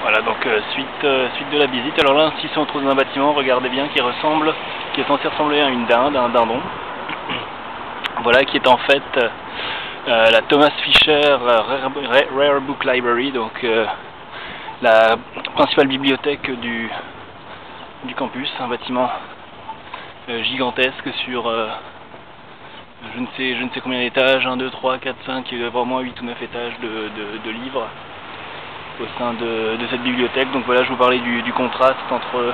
Voilà, donc suite de la visite. Alors là, ici on trouve dans un bâtiment, regardez bien, qui est censé ressembler à une dinde, à un dindon. Voilà, qui est en fait la Thomas Fisher Rare Book Library, donc la principale bibliothèque du campus, un bâtiment gigantesque sur je ne sais combien d'étages, 1, 2, 3, 4, 5, il doit y avoir au moins 8 ou 9 étages de livres au sein de cette bibliothèque. Donc voilà, je vous parlais du contraste entre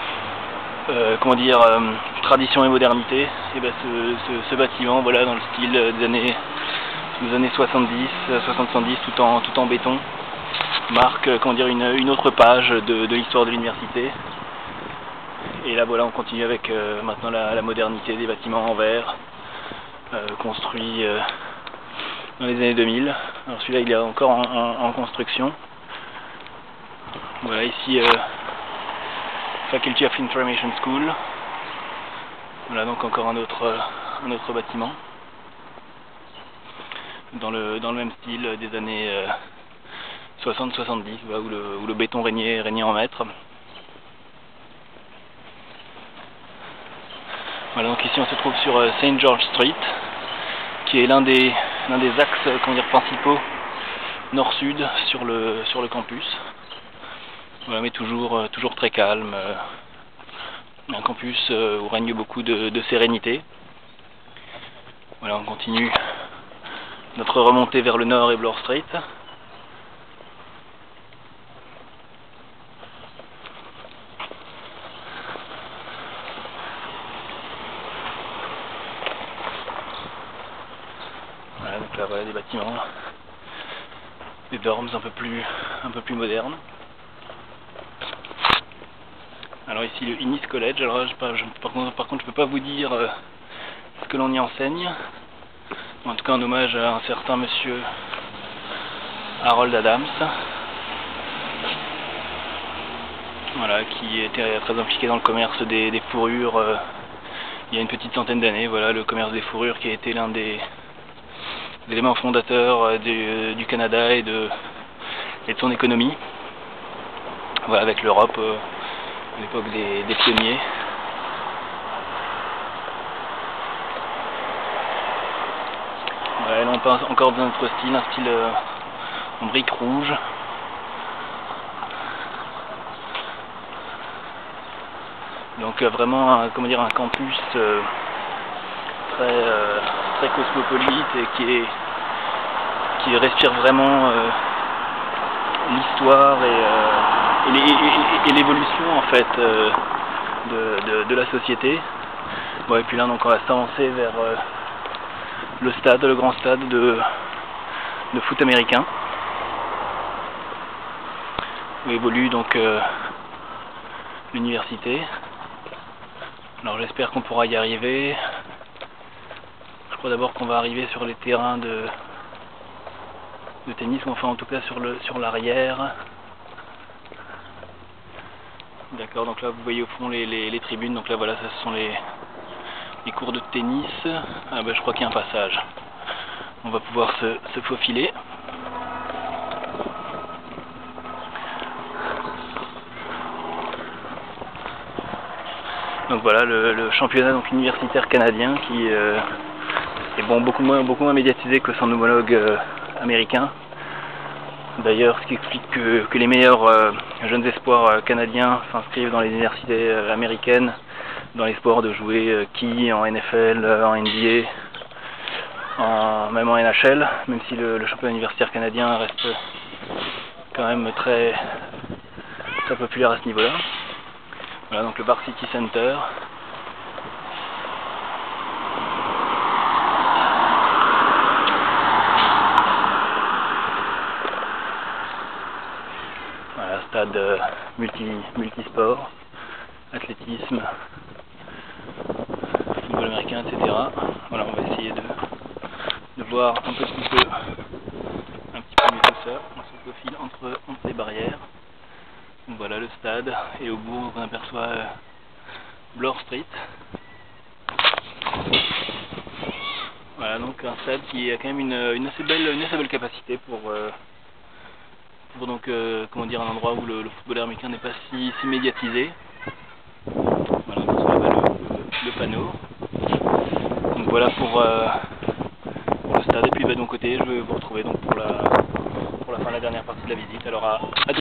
tradition et modernité. Et ben ce bâtiment, voilà, dans le style des années 70, 70, tout en béton, marque une autre page de l'histoire de l'université. Et là voilà, on continue avec maintenant la modernité des bâtiments en verre construits dans les années 2000. Alors celui-là il est encore en construction. Voilà, ici Faculty of Information School. Voilà, donc encore un autre bâtiment dans le même style des années 60-70, voilà, où le béton régnait en maître. Voilà, donc ici on se trouve sur St. George Street, qui est l'un des axes principaux nord-sud sur le campus. Voilà, mais toujours très calme, un campus où règne beaucoup de sérénité. Voilà, on continue notre remontée vers le nord et Bloor Street. Voilà, donc là voilà des bâtiments, des dorms un peu plus modernes. Alors ici le Innis College. Alors par contre je peux pas vous dire ce que l'on y enseigne. En tout cas un hommage à un certain monsieur Harold Adams, voilà, qui était très impliqué dans le commerce des fourrures il y a une petite centaine d'années. Voilà, le commerce des fourrures qui a été l'un des éléments fondateurs du Canada et de son économie. Voilà, avec l'Europe à l'époque des pionniers. Voilà, là on peint encore dans notre style, un style en briques rouges. Donc vraiment un campus très cosmopolite et qui respire vraiment l'histoire et l'évolution en fait de la société. Bon, et puis là donc on va s'avancer vers le grand stade de foot américain, où évolue donc l'université. Alors j'espère qu'on pourra y arriver. Je crois d'abord qu'on va arriver sur les terrains de tennis, ou enfin en tout cas sur l'arrière. D'accord, donc là vous voyez au fond les tribunes, donc là voilà, ça ce sont les cours de tennis. Ah bah je crois qu'il y a un passage. On va pouvoir se faufiler. Donc voilà le championnat donc universitaire canadien qui est beaucoup moins médiatisé que son homologue américain. D'ailleurs, ce qui explique que les meilleurs jeunes espoirs canadiens s'inscrivent dans les universités américaines dans l'espoir de jouer en NFL, en NBA, même en NHL, même si le championnat universitaire canadien reste quand même très populaire à ce niveau-là. Voilà, donc le Varsity Center. Voilà, stade multisport, athlétisme, football américain, etc. Voilà, on va essayer de voir un petit peu mieux tout ça. On se faufile entre les barrières. Donc voilà le stade, et au bout on aperçoit Bloor Street. Voilà, donc un stade qui a quand même une assez belle capacité pour découvre donc comment dire, un endroit où le football américain n'est pas si médiatisé. Voilà, on voit le panneau. Donc voilà pour le stade. Et puis de mon côté, je vais vous retrouver donc pour la fin de la dernière partie de la visite. Alors à